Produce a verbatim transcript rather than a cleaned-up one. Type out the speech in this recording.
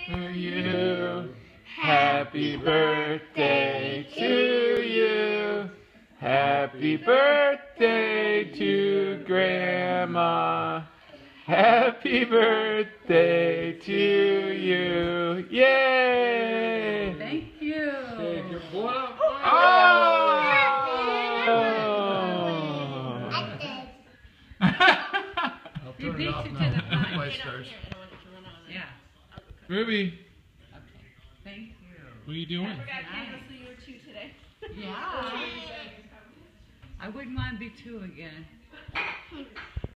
to you. Happy birthday to you. Happy birthday to Grandma. Happy birthday to you. Yay! Thank you. Take your boy up. Oh! I'll You turn beat it off it to now. the punch. My stars. Yeah. Ruby, Okay. Thank you. what are you doing? I forgot Candace New Year two today. Yeah. I wouldn't want to be two again.